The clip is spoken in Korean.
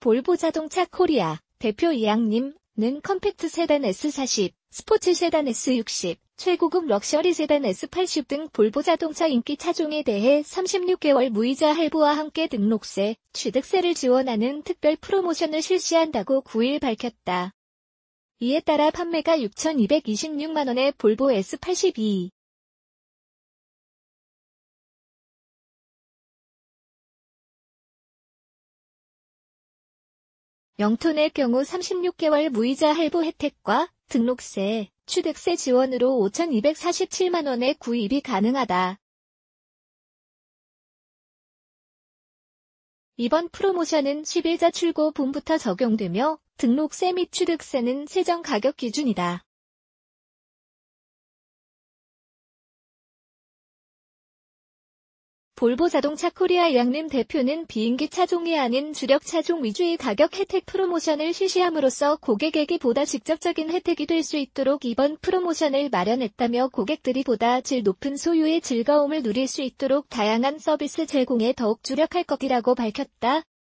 볼보 자동차 코리아 대표 이양님은 컴팩트 세단 S40, 스포츠 세단 S60, 최고급 럭셔리 세단 S80 등 볼보 자동차 인기 차종에 대해 36개월 무이자 할부와 함께 등록세, 취득세를 지원하는 특별 프로모션을 실시한다고 9일 밝혔다. 이에 따라 판매가 6,226만원의 볼보 S82. 영톤의 경우 36개월 무이자 할부 혜택과 등록세, 취득세 지원으로 5,247만원의 구입이 가능하다. 이번 프로모션은 10일자 출고분부터 적용되며 등록세 및 취득세는 세정 가격 기준이다. 볼보 자동차 코리아 이양님 대표는 비인기 차종이 아닌 주력 차종 위주의 가격 혜택 프로모션을 실시함으로써 고객에게 보다 직접적인 혜택이 될 수 있도록 이번 프로모션을 마련했다며 고객들이 보다 질 높은 소유의 즐거움을 누릴 수 있도록 다양한 서비스 제공에 더욱 주력할 것이라고 밝혔다.